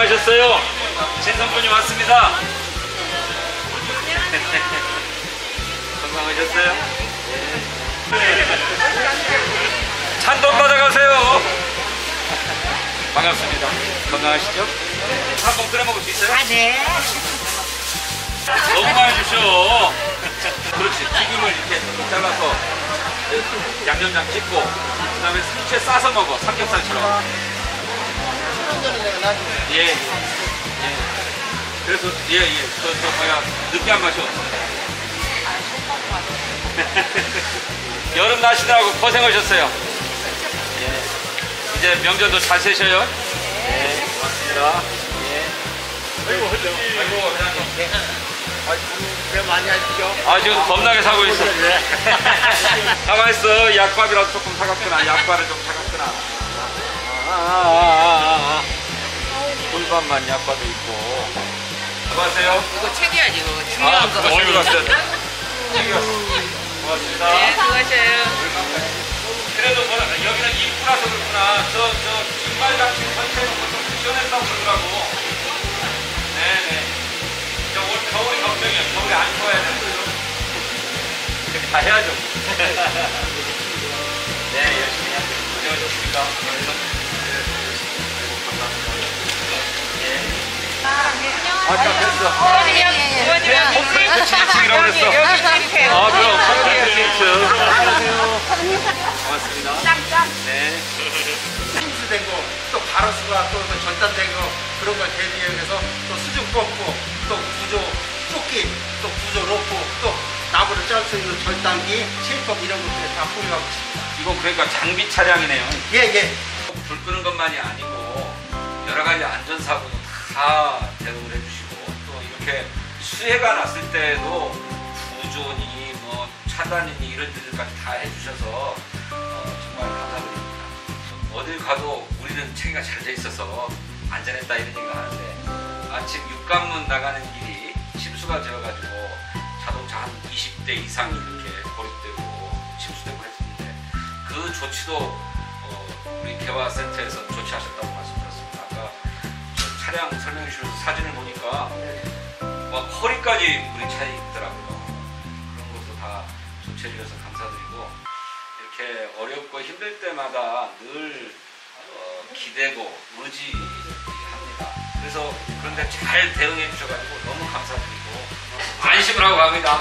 건강하셨어요? 진성분이 왔습니다. 건강하셨어요? 찬돈 받아가세요. 반갑습니다. 건강하시죠? 한번 끓여 먹을 수 있어요? 아, 네. 너무 많이 주셔. 그렇지. 튀김을 이렇게 잘라서 양념장 찍고 그 다음에 수채 싸서 먹어. 삼겹살처럼. 예, 예. 그래서 저 뭐야 느끼한 맛이 없어요. 여름 나시느라고 고생하셨어요. 예. 이제 명절도 잘 세셔요. 네, 고맙습니다. 예. 아이고, 허전히. 아이고, 회장님. 배 많이 하시죠? 아, 지금 겁나게 사고 있어. 가만 있어. 약밥이라도 조금 사갔구나. 약밥을 좀 사갔구나. 꿀밥만 약밥도 있고. 수고하세요. 이거 챙겨야지, 이거. 중요한 거. 챙겨갔어요. 챙겨갔어. 고맙습니다. 네, 수고하셔요. 그래도 뭐라, 여기는 입구라서 그렇구나. 저 신발장치 전체는 보통 시원했다고 그러더라고. 네네. 저 올 겨울이 걱정이야. 겨울에 안 추워야 돼. 이렇게 다 해야죠. 네, 열심히 하세요. 고생하셨습니다. 아까 그랬어. 콘크리트 층이라고 그랬어. 아, 그럼 콘크리트 층. 고맙습니다. 네. 흰수된 거, 또 가로수가 또 절단된 거, 그런 걸 대비해서 또 수중 펌프, 또 구조 조끼, 또 구조 로프, 또 나무를 짤 수 있는 절단기, 실법 이런 것들을 다 보유하고 있습니다. 이건 그러니까 장비 차량이네요. 예, 예. 불 끄는 것만이 아니고 여러 가지 안전사고도 다 대응을 해주시고 또 이렇게 수해가 났을 때도 구조니 뭐 차단이니 이런 일들까지 다 해주셔서 정말 감사드립니다. 어딜 가도 우리는 체계가 잘 돼 있어서 안전했다 이런 얘기가 하는데 아침 육관문 나가는 길이 침수가 되어가지고 자동차 한 20대 이상이 이렇게 고립되고 침수되고 했는데 그 조치도 우리 개화센터에서 조치하셨다고 말씀드렸습니다. 아까 저 차량 설명해 주셔서 사진을 보니까 막 허리까지 우리 차에 있더라고요. 그런 것도 다 조치해 주셔서 감사드리고 이렇게 어렵고 힘들 때마다 늘 기대고 의지합니다. 그래서 그런데 잘 대응해 주셔가지고 너무 감사드리고 안심을 하고 갑니다.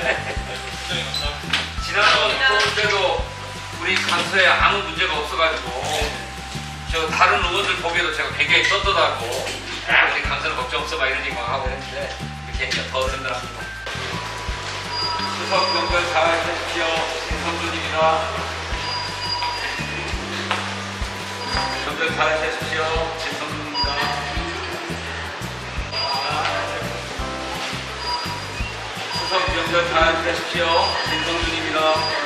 지난번 올 때도 우리 강서에 아무 문제가 없어가지고 저 다른 의원들 보기에도 제가 굉장히 떳떳하고 우리 강서는 걱정 없어 막 이런 얘기 막 하고 했는데 이렇게 하니까 더 든든합니다. 추석 명절 잘 해주십시오. 신성준입니다. 명절 잘 해주십시오. 신성준입니다. 추석 명절 잘 해주십시오. 신성준입니다.